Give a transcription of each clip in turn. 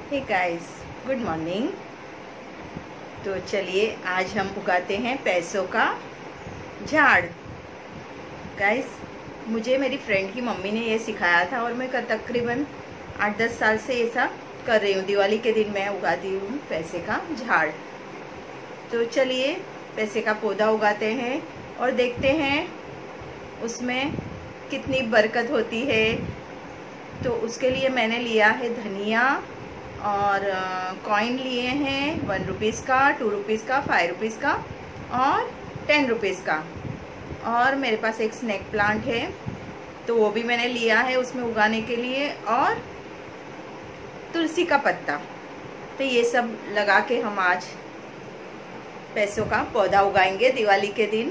Hey guys, good morning. तो चलिए आज हम उगाते हैं पैसों का झाड़। गाइस, मुझे मेरी फ्रेंड की मम्मी ने ये सिखाया था और मैं तकरीबन 8-10 साल से ऐसा कर रही हूँ। दिवाली के दिन मैं उगाती हूँ पैसे का झाड़। तो चलिए पैसे का पौधा उगाते हैं और देखते हैं उसमें कितनी बरकत होती है। तो उसके लिए मैंने लिया है धनिया और कॉइन लिए हैं 1 रुपीज़ का, 2 रुपीज़ का, 5 रुपीज़ का और 10 रुपीज़ का। और मेरे पास एक स्नेक प्लांट है तो वो भी मैंने लिया है उसमें उगाने के लिए, और तुलसी का पत्ता। तो ये सब लगा के हम आज पैसों का पौधा उगाएंगे दिवाली के दिन।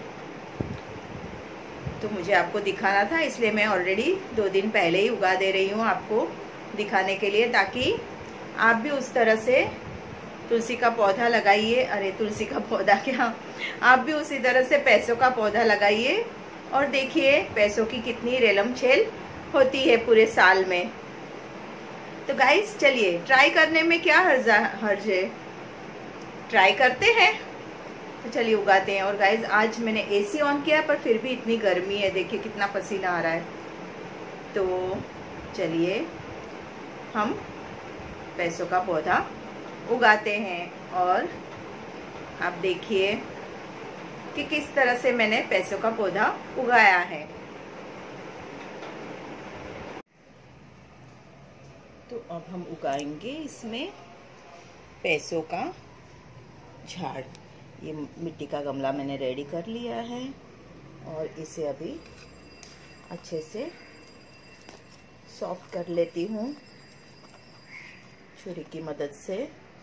तो मुझे आपको दिखाना था, इसलिए मैं ऑलरेडी 2 दिन पहले ही उगा दे रही हूँ आपको दिखाने के लिए, ताकि आप भी उस तरह से तुलसी का पौधा लगाइए। अरे तुलसी का पौधा क्या, आप भी उसी तरह से पैसों का पौधा लगाइए और देखिए पैसों की कितनी रेलमछेल होती है पूरे साल में। तो गाइस चलिए, ट्राई करने में क्या हर्ज है, ट्राई करते हैं। तो चलिए उगाते हैं। और गाइस आज मैंने एसी ऑन किया पर फिर भी इतनी गर्मी है, देखिए कितना पसीना आ रहा है। तो चलिए हम पैसों का पौधा उगाते हैं और आप देखिए कि किस तरह से मैंने पैसों का पौधा उगाया है। तो अब हम उगाएंगे इसमें पैसों का झाड़। ये मिट्टी का गमला मैंने रेडी कर लिया है और इसे अभी अच्छे से सॉफ्ट कर लेती हूँ छुरी की मदद से।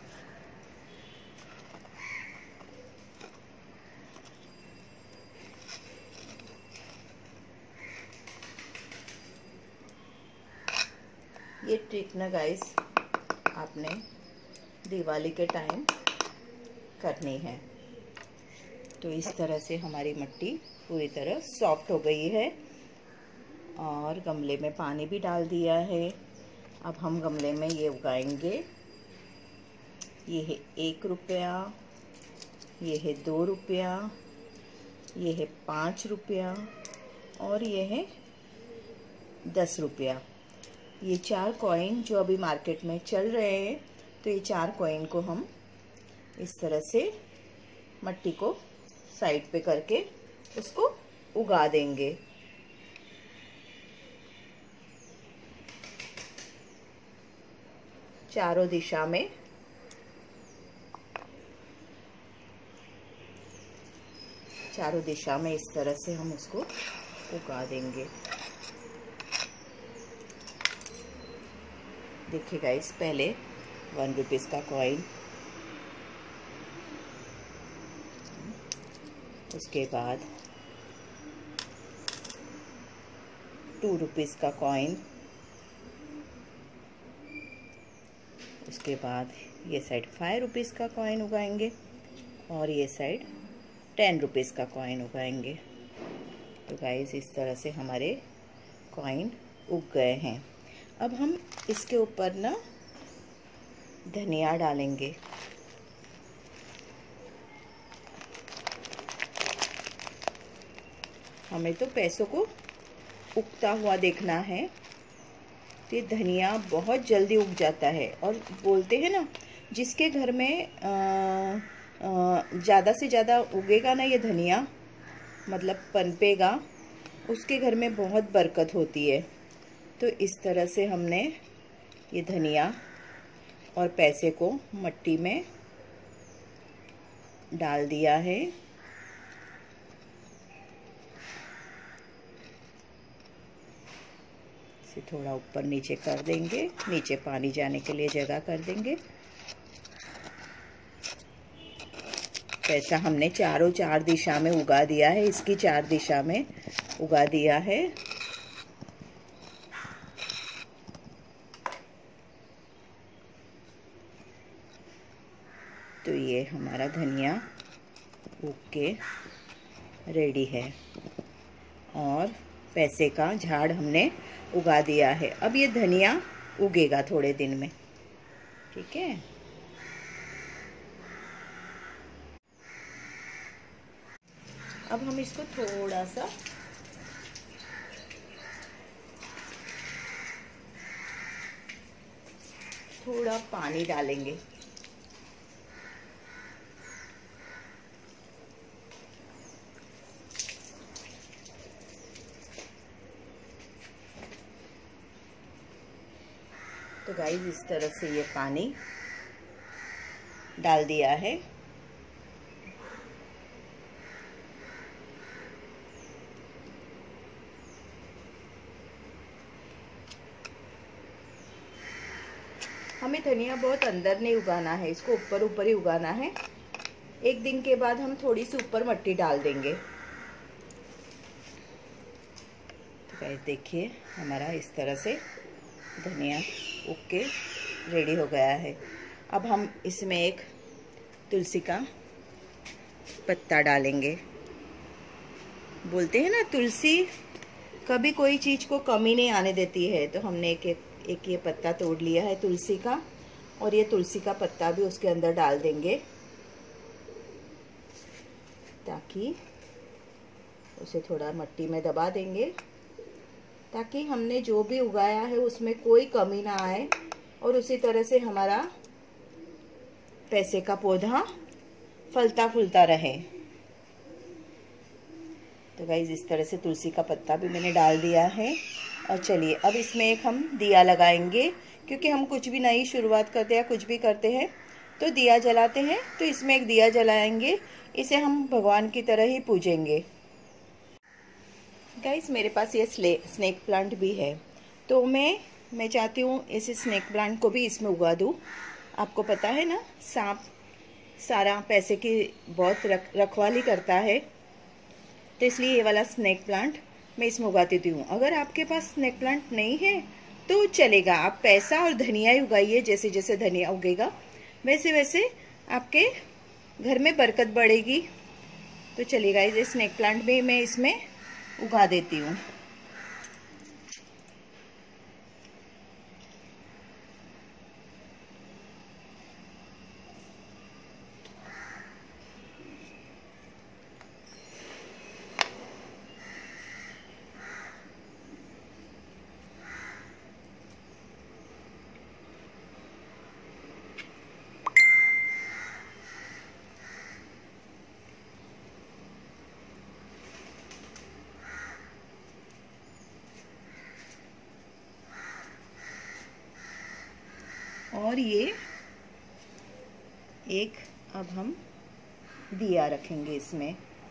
ये ट्रिक ना गाइस आपने दिवाली के टाइम करनी है। तो इस तरह से हमारी मिट्टी पूरी तरह सॉफ्ट हो गई है और गमले में पानी भी डाल दिया है। अब हम गमले में ये उगाएंगे। ये है 1 रुपया, ये है 2 रुपया, ये है 5 रुपया और ये है 10 रुपया। ये 4 कॉइन जो अभी मार्केट में चल रहे हैं, तो ये 4 कॉइन को हम इस तरह से मिट्टी को साइड पे करके उसको उगा देंगे। चारों दिशा में इस तरह से हम उसको उगा देंगे। देखिए गाइस, पहले 1 रुपीज़ का कॉइन, उसके बाद 2 रुपीज़ का कॉइन, उसके बाद ये साइड 5 रुपीज़ का कॉइन उगाएंगे और ये साइड 10 रुपीज़ का कॉइन उगाएंगे। तो गाइस इस तरह से हमारे कॉइन उग गए हैं। अब हम इसके ऊपर ना धनिया डालेंगे। हमें तो पैसों को उगता हुआ देखना है। तो ये धनिया बहुत जल्दी उग जाता है और बोलते हैं ना, जिसके घर में ज़्यादा से ज़्यादा उगेगा ना ये धनिया, मतलब पनपेगा, उसके घर में बहुत बरकत होती है। तो इस तरह से हमने ये धनिया और पैसे को मिट्टी में डाल दिया है। इसे थोड़ा ऊपर नीचे कर देंगे, नीचे पानी जाने के लिए जगह कर देंगे। पैसा हमने चार दिशा में उगा दिया है, इसकी 4 दिशा में उगा दिया है। तो ये हमारा धनिया उग के रेडी है और पैसे का झाड़ हमने उगा दिया है। अब ये धनिया उगेगा थोड़े दिन में। ठीक है। अब हम इसको थोड़ा पानी डालेंगे। तो गाइस इस तरह से ये पानी डाल दिया है। हमें धनिया बहुत अंदर नहीं उगाना है, इसको ऊपर ऊपर ही उगाना है। एक दिन के बाद हम थोड़ी सी ऊपर मिट्टी डाल देंगे। तो गाइस देखिए हमारा इस तरह से धनिया उग के रेडी हो गया है। अब हम इसमें एक तुलसी का पत्ता डालेंगे। बोलते हैं ना तुलसी कभी कोई चीज को कमी नहीं आने देती है, तो हमने एक ये पत्ता तोड़ लिया है तुलसी का, और ये तुलसी का पत्ता भी उसके अंदर डाल देंगे ताकि उसे थोड़ा मिट्टी में दबा देंगे, ताकि हमने जो भी उगाया है उसमें कोई कमी ना आए और उसी तरह से हमारा पैसे का पौधा फलता फूलता रहे। तो गाइस इस तरह से तुलसी का पत्ता भी मैंने डाल दिया है। और चलिए अब इसमें एक हम दिया लगाएंगे, क्योंकि हम कुछ भी नई शुरुआत करते हैं, कुछ भी करते हैं तो दिया जलाते हैं। तो इसमें एक दिया जलाएंगे, इसे हम भगवान की तरह ही पूजेंगे। गाइस मेरे पास ये स्नेक प्लांट भी है, तो मैं चाहती हूँ इस स्नेक प्लांट को भी इसमें उगा दूँ। आपको पता है ना, सांप सारा पैसे की बहुत रखवाली करता है, तो इसलिए ये वाला स्नेक प्लांट मैं इसमें उगा देती हूँ। अगर आपके पास स्नेक प्लांट नहीं है तो चलेगा, आप पैसा और धनिया ही उगाइए। जैसे जैसे धनिया उगेगा वैसे वैसे आपके घर में बरकत बढ़ेगी। तो चलेगा, ये स्नेक प्लांट भी मैं इसमें उगा देती हूँ। और ये एक अब हम दिया रखेंगे इसमें।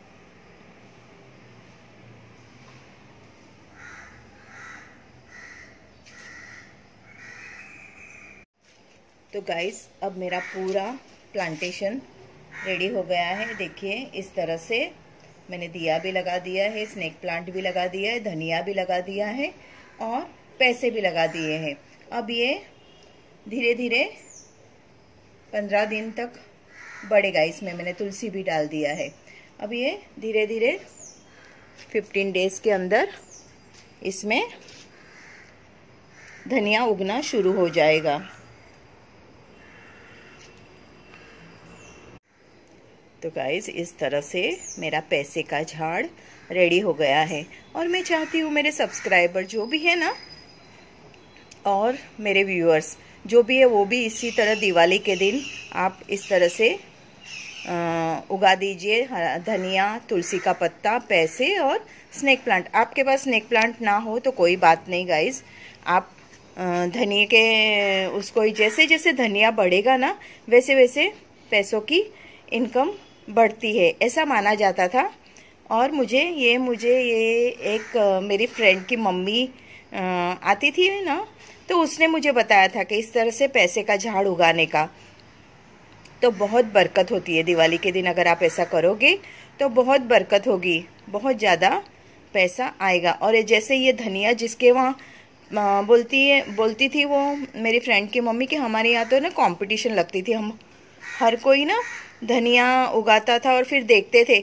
तो गाइस अब मेरा पूरा प्लांटेशन रेडी हो गया है। देखिए इस तरह से मैंने दिया भी लगा दिया है, स्नेक प्लांट भी लगा दिया है, धनिया भी लगा दिया है और पैसे भी लगा दिए हैं। अब ये धीरे धीरे 15 दिन तक बढ़ेगा। इसमें मैंने तुलसी भी डाल दिया है। अब ये धीरे धीरे 15 डेज के अंदर इसमें धनिया उगना शुरू हो जाएगा। तो गाइस इस तरह से मेरा पैसे का झाड़ रेडी हो गया है। और मैं चाहती हूँ मेरे सब्सक्राइबर जो भी है ना, और मेरे व्यूअर्स जो भी है, वो भी इसी तरह दिवाली के दिन आप इस तरह से उगा दीजिए धनिया, तुलसी का पत्ता, पैसे और स्नेक प्लांट। आपके पास स्नेक प्लांट ना हो तो कोई बात नहीं गाइस, आप धनिया के उसको जैसे जैसे धनिया बढ़ेगा ना वैसे वैसे पैसों की इनकम बढ़ती है, ऐसा माना जाता था। और मुझे ये एक मेरी फ्रेंड की मम्मी आती थी ना, तो उसने मुझे बताया था कि इस तरह से पैसे का झाड़ उगाने का तो बहुत बरकत होती है। दिवाली के दिन अगर आप ऐसा करोगे तो बहुत बरकत होगी, बहुत ज़्यादा पैसा आएगा। और जैसे ये धनिया जिसके वहाँ बोलती थी वो मेरी फ्रेंड की मम्मी कि हमारे यहाँ तो ना कंपटीशन लगती थी, हम हर कोई ना धनिया उगाता था और फिर देखते थे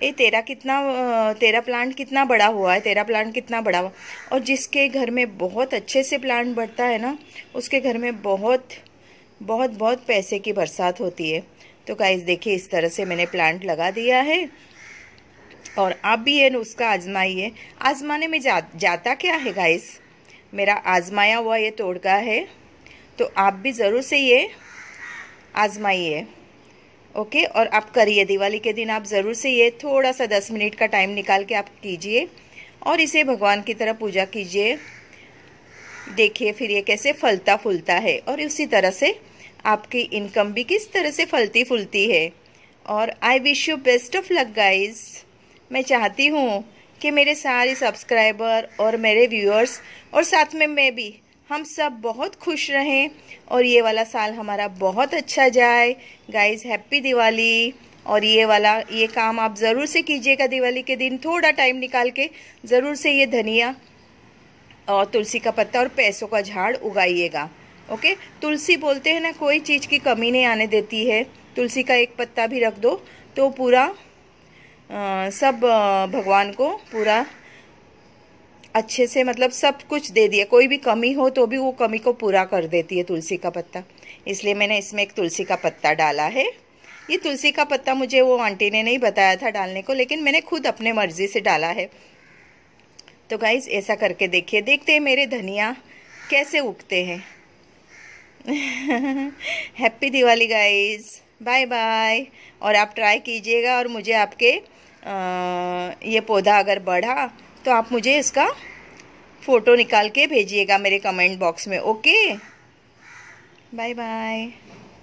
तेरा प्लांट कितना बड़ा हुआ है, तेरा प्लांट कितना बड़ा हुआ। और जिसके घर में बहुत अच्छे से प्लांट बढ़ता है ना, उसके घर में बहुत बहुत बहुत पैसे की बरसात होती है। तो गाइस देखिए, इस तरह से मैंने प्लांट लगा दिया है और आप भी ये नुस्खा आजमाइए। आजमाने में जाता क्या है गाइस, मेरा आजमाया हुआ ये तोड़गा है, तो आप भी ज़रूर से ये आजमाइए। ओके, और आप करिए, दिवाली के दिन आप ज़रूर से ये थोड़ा सा 10 मिनट का टाइम निकाल के आप कीजिए और इसे भगवान की तरह पूजा कीजिए। देखिए फिर ये कैसे फलता फूलता है और उसी तरह से आपकी इनकम भी किस तरह से फलती फूलती है। और I wish you best of luck guys. मैं चाहती हूँ कि मेरे सारे सब्सक्राइबर और मेरे व्यूअर्स और साथ में मैं भी, हम सब बहुत खुश रहें और ये वाला साल हमारा बहुत अच्छा जाए। Guys happy Diwali. और ये काम आप ज़रूर से कीजिएगा दिवाली के दिन, थोड़ा टाइम निकाल के ज़रूर से ये धनिया और तुलसी का पत्ता और पैसों का झाड़ उगाइएगा। ओके, तुलसी बोलते हैं ना, कोई चीज़ की कमी नहीं आने देती है। तुलसी का एक पत्ता भी रख दो तो पूरा सब भगवान को पूरा अच्छे से, मतलब सब कुछ दे दिया। कोई भी कमी हो तो भी वो कमी को पूरा कर देती है तुलसी का पत्ता। इसलिए मैंने इसमें एक तुलसी का पत्ता डाला है। ये तुलसी का पत्ता मुझे वो आंटी ने नहीं बताया था डालने को, लेकिन मैंने खुद अपने मर्जी से डाला है। तो गाइज ऐसा करके देखिए, देखते हैं मेरे धनिया कैसे उगते हैं। Happy Diwali guys, bye bye. और आप ट्राई कीजिएगा और मुझे आपके ये पौधा अगर बढ़ा तो आप मुझे इसका फ़ोटो निकाल के भेजिएगा मेरे कमेंट बॉक्स में। Okay, bye bye.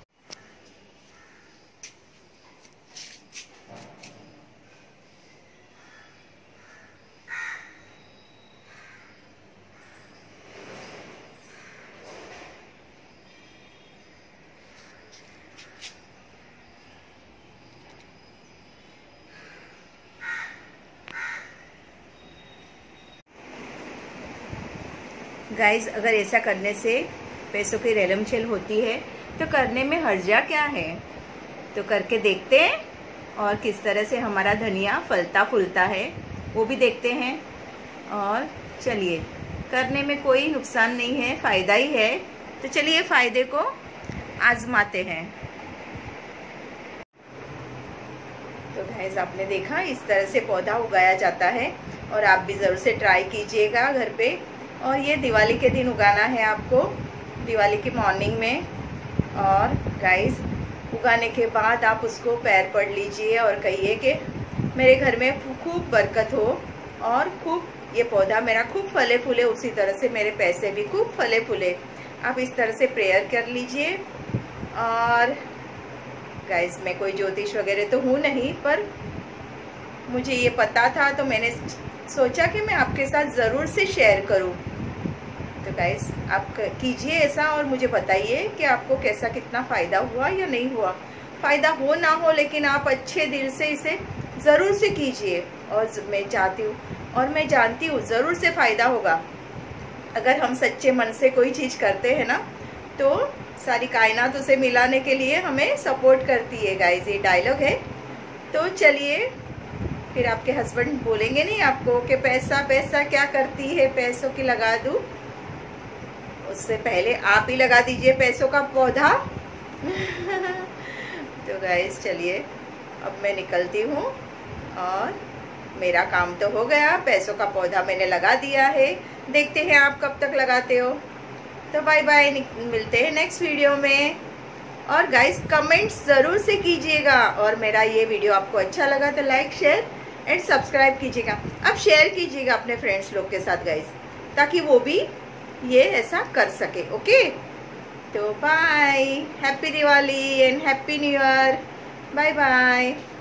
गाइज अगर ऐसा करने से पैसों की रेलमछेल होती है तो करने में हर्जा क्या है। तो करके देखते हैं और किस तरह से हमारा धनिया फलता फूलता है वो भी देखते हैं। और चलिए, करने में कोई नुकसान नहीं है, फ़ायदा ही है। तो चलिए फ़ायदे को आजमाते हैं। तो गाइस आपने देखा, इस तरह से पौधा उगाया जाता है और आप भी ज़रूर से ट्राई कीजिएगा घर पे। और ये दिवाली के दिन उगाना है आपको, दिवाली की मॉर्निंग में। और गाइस उगाने के बाद आप उसको पैर पड़ लीजिए और कहिए कि मेरे घर में खूब बरकत हो और खूब ये पौधा मेरा खूब फले फूले, उसी तरह से मेरे पैसे भी खूब फले फूले। आप इस तरह से प्रेयर कर लीजिए। और गाइस मैं कोई ज्योतिष वगैरह तो हूँ नहीं, पर मुझे ये पता था तो मैंने सोचा कि मैं आपके साथ ज़रूर से शेयर करूं। तो गाइस आप कीजिए ऐसा और मुझे बताइए कि आपको कैसा, कितना फ़ायदा हुआ या नहीं हुआ। फ़ायदा हो ना हो, लेकिन आप अच्छे दिल से इसे ज़रूर से कीजिए। और मैं चाहती हूँ और मैं जानती हूँ ज़रूर से फ़ायदा होगा। अगर हम सच्चे मन से कोई चीज़ करते हैं ना, तो सारी कायनात उसे मिलाने के लिए हमें सपोर्ट करती है। गाइस ये डायलॉग है। तो चलिए, फिर आपके हस्बैंड बोलेंगे नहीं आपको कि पैसा पैसा क्या करती है, पैसों की लगा दूं। उससे पहले आप ही लगा दीजिए पैसों का पौधा। तो गाइस चलिए, अब मैं निकलती हूँ और मेरा काम तो हो गया। पैसों का पौधा मैंने लगा दिया है, देखते हैं आप कब तक लगाते हो। तो बाय बाय, मिलते हैं नेक्स्ट वीडियो में। और गाइस कमेंट्स ज़रूर से कीजिएगा। और मेरा ये वीडियो आपको अच्छा लगा तो लाइक शेयर एंड सब्सक्राइब कीजिएगा। अब शेयर कीजिएगा अपने फ्रेंड्स लोग के साथ गाइस, ताकि वो भी ये ऐसा कर सके। ओके, तो bye, happy Diwali and happy new year, bye bye.